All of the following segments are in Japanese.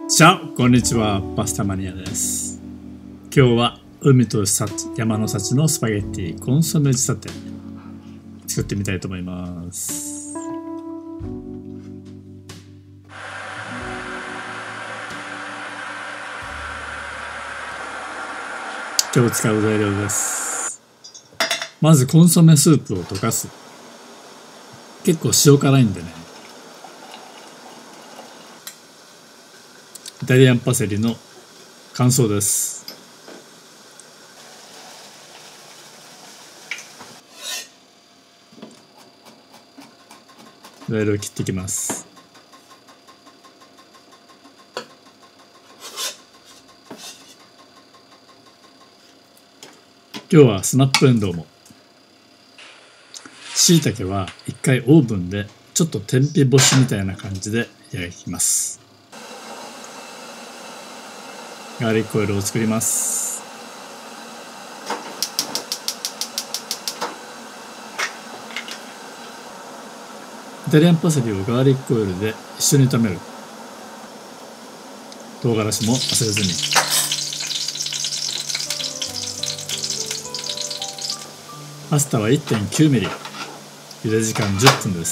チャオ、こんにちは、パスタマニアです。今日は海と山の幸のスパゲッティコンソメ仕立て作ってみたいと思います。今日使う材料です。まずコンソメスープを溶かす。結構塩辛いんでね。イタリアンパセリの乾燥です。いろいろ切っていきます。今日はスナップエンドウも。椎茸は一回オーブンでちょっと天日干しみたいな感じで焼きます。ガーリックオイルを作ります。イタリアンパセリをガーリックオイルで一緒に炒める。唐辛子も忘れずに。パスタは 1.9 ミリ。茹で時間10分です。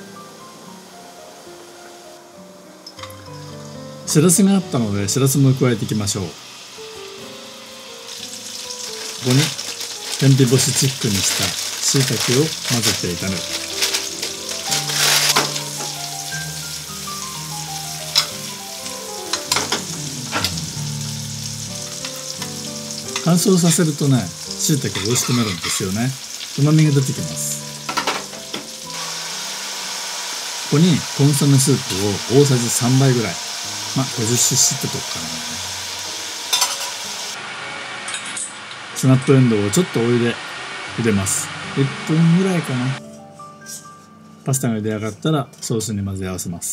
しらすがあったのでしらすも加えていきましょう。ここに天日干しチックにした椎茸を混ぜて炒める。乾燥させるとね、椎茸が美味しくなるんですよね。旨味が出てきます。ここにコンソメスープを大さじ3杯ぐらい、50cc ってとこかな。スナップエンドウをちょっとお湯で茹でます。1分ぐらいかな。パスタが茹で上がったらソースに混ぜ合わせます。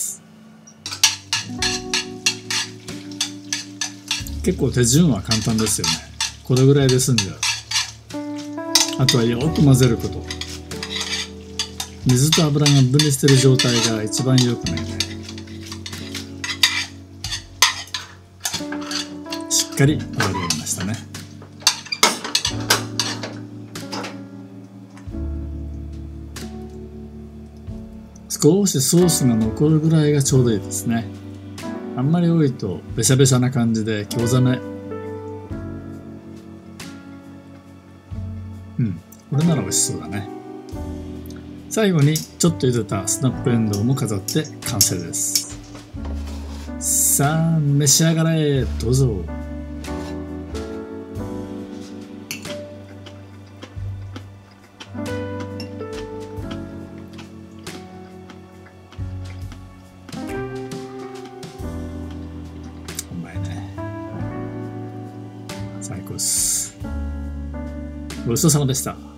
結構手順は簡単ですよね。これぐらいで済んじゃう。あとはよく混ぜること。水と油が分離している状態が一番良くないね。しっかり混ざりましたね。少しソースが残るぐらいがちょうどいいですね。あんまり多いとべしゃべしゃな感じで興ざめ。これなら美味しそうだね。最後にちょっと茹でたスナップエンドウも飾って完成です。さあ召し上がれ、どうぞ。うまいね。最高です。ごちそうさまでした。